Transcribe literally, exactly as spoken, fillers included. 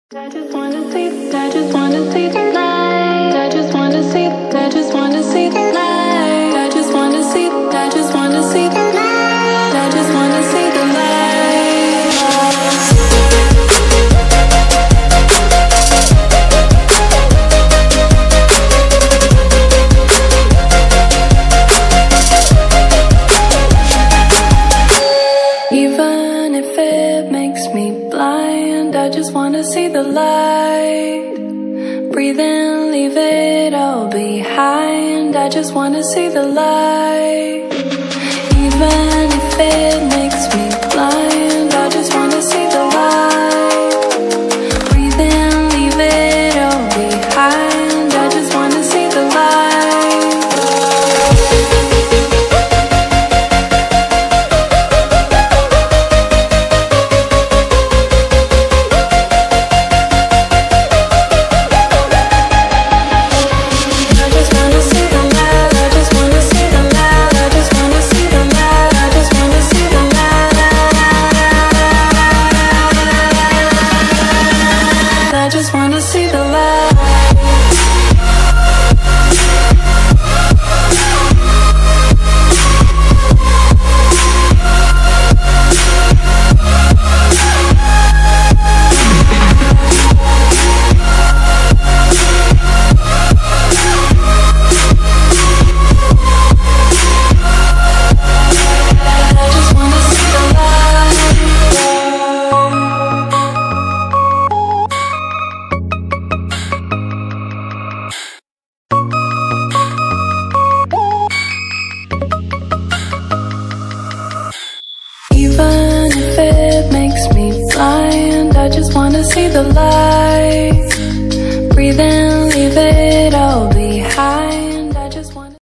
I just wanna see, I just wanna see the light. I just wanna see, I just wanna see the light. I just wanna see, I just wanna see the light. I just wanna see the light. Even if it makes me blind, I just wanna see the light. Breathe in, leave it all behind. I just wanna see the light. Even if it makes me blind, I just wanna see the light. Breathe in, leave it all behind. I just wanna see the light. I just wanna see the light. Even if it makes me blind, I just wanna see the light. Breathe in, leave it all behind.